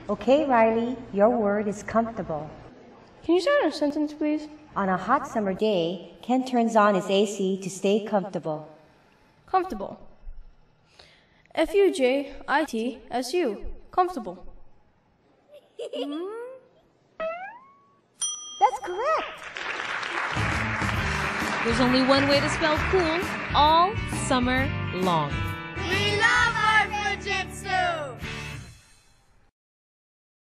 Okay, Riley, your word is comfortable. Can you start a sentence, please? On a hot summer day, Ken turns on his AC to stay comfortable. Comfortable. F-U-J-I-T-S-U. Comfortable. That's correct. There's only one way to spell cool all summer long.